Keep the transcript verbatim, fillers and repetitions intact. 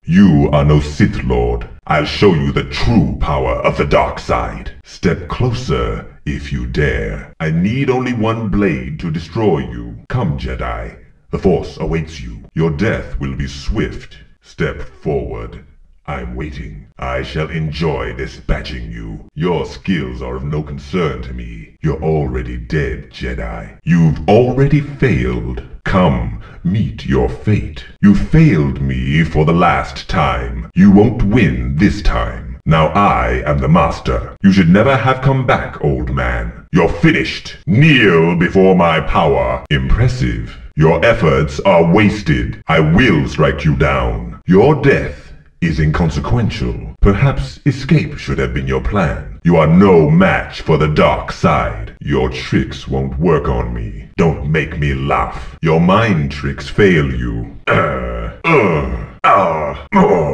You are no Sith Lord. I'll show you the true power of the dark side. Step closer if you dare. I need only one blade to destroy you. Come, Jedi. The Force awaits you. Your death will be swift. Step forward. I'm waiting. I shall enjoy dispatching you. Your skills are of no concern to me. You're already dead, Jedi. You've already failed. Come, meet your fate. You failed me for the last time. You won't win this time. Now I am the master. You should never have come back, old man. You're finished. Kneel before my power. Impressive. Your efforts are wasted. I will strike you down. Your death is inconsequential. Perhaps escape should have been your plan. You are no match for the dark side. Your tricks won't work on me. Don't make me laugh. Your mind tricks fail you. Uh, uh, uh, uh.